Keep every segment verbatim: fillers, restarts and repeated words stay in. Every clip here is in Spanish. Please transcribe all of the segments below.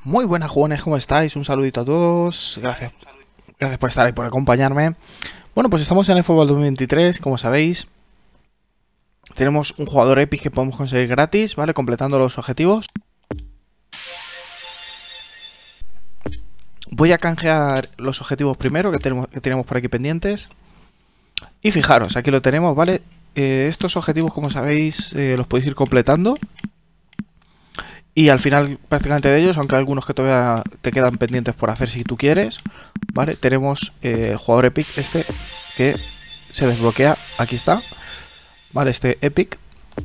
Muy buenas jugones, ¿cómo estáis? Un saludito a todos, gracias, gracias por estar ahí, por acompañarme. Bueno, pues estamos en el Fútbol dos mil veintitrés, como sabéis. Tenemos un jugador Epic que podemos conseguir gratis, ¿vale? Completando los objetivos. Voy a canjear los objetivos primero que tenemos, que tenemos por aquí pendientes. Y fijaros, aquí lo tenemos, ¿vale? Eh, estos objetivos, como sabéis, eh, los podéis ir completando. Y al final prácticamente de ellos, aunque hay algunos que todavía te quedan pendientes por hacer si tú quieres, ¿vale? Tenemos eh, el jugador Epic este que se desbloquea, aquí está, ¿vale? Este Epic.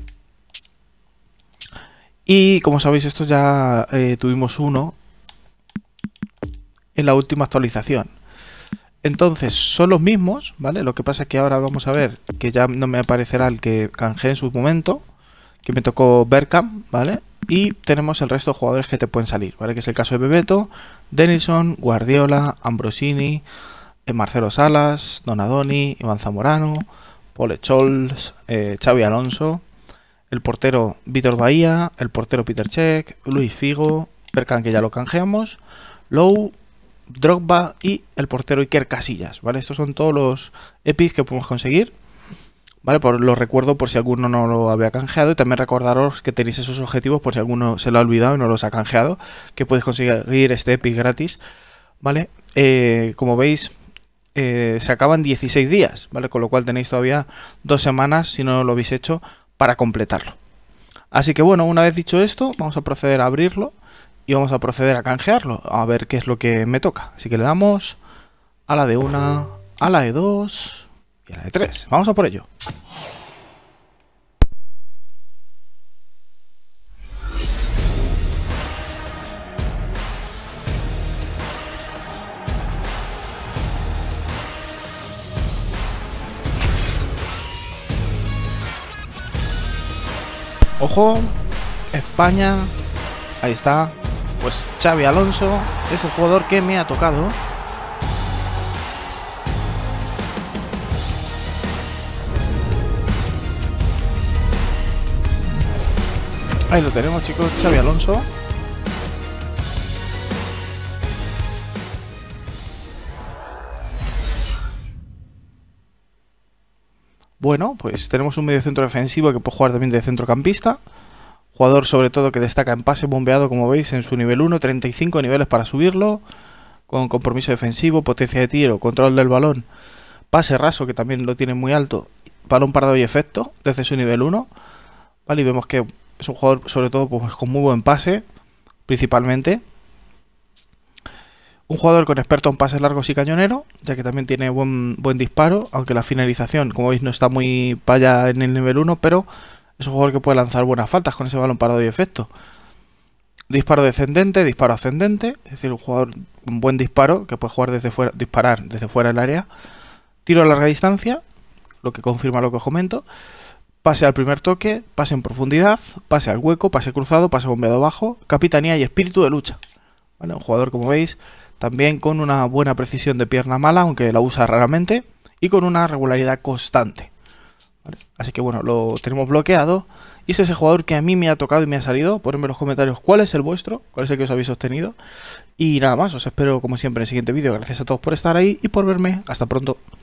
Y como sabéis, estos ya eh, tuvimos uno en la última actualización. Entonces, son los mismos, ¿vale? Lo que pasa es que ahora vamos a ver que ya no me aparecerá el que canjeé en su momento, que me tocó Bergkamp, ¿vale? Y tenemos el resto de jugadores que te pueden salir, ¿vale? Que es el caso de Bebeto, Denilson, Guardiola, Ambrosini, Marcelo Salas, Donadoni, Iván Zamorano, Pole Scholes, eh, Xavi Alonso, el portero Vítor Bahía, el portero Peter Cech, Luis Figo, Bergkamp que ya lo canjeamos, Lowe, Drogba y el portero Iker Casillas, ¿vale? Estos son todos los epics que podemos conseguir, ¿vale? Por, lo recuerdo por si alguno no lo había canjeado, y también recordaros que tenéis esos objetivos por si alguno se lo ha olvidado y no los ha canjeado, que podéis conseguir este epic gratis, ¿vale? Eh, como veis, eh, se acaban dieciséis días, ¿vale? Con lo cual tenéis todavía dos semanas, si no lo habéis hecho, para completarlo. Así que bueno, una vez dicho esto, vamos a proceder a abrirlo y vamos a proceder a canjearlo, a ver qué es lo que me toca. Así que le damos a la de una, a la de dos y a la de tres. Vamos a por ello. Ojo, España, ahí está. Pues Xavi Alonso es el jugador que me ha tocado. Ahí lo tenemos, chicos, Xavi Alonso. Bueno, pues tenemos un mediocentro defensivo que puede jugar también de centrocampista. Jugador sobre todo que destaca en pase bombeado, como veis, en su nivel uno, treinta y cinco niveles para subirlo, con compromiso defensivo, potencia de tiro, control del balón, pase raso, que también lo tiene muy alto, balón parado y efecto, desde su nivel uno, ¿vale? Y vemos que es un jugador sobre todo pues, con muy buen pase, principalmente. Un jugador con experto en pases largos y cañonero, ya que también tiene buen, buen disparo, aunque la finalización, como veis, no está muy para allá en el nivel uno, pero es un jugador que puede lanzar buenas faltas con ese balón parado y efecto. Disparo descendente, disparo ascendente, es decir, un jugador con buen disparo que puede jugar desde fuera, disparar desde fuera del área. Tiro a larga distancia, lo que confirma lo que os comento. Pase al primer toque, pase en profundidad, pase al hueco, pase cruzado, pase bombeado bajo, capitanía y espíritu de lucha. ¿Vale? Un jugador, como veis, también con una buena precisión de pierna mala, aunque la usa raramente, y con una regularidad constante. ¿Vale? Así que bueno, lo tenemos bloqueado. Y ese es el jugador que a mí me ha tocado y me ha salido. Ponedme en los comentarios cuál es el vuestro, cuál es el que os habéis obtenido. Y nada más, os espero como siempre en el siguiente vídeo. Gracias a todos por estar ahí y por verme. Hasta pronto.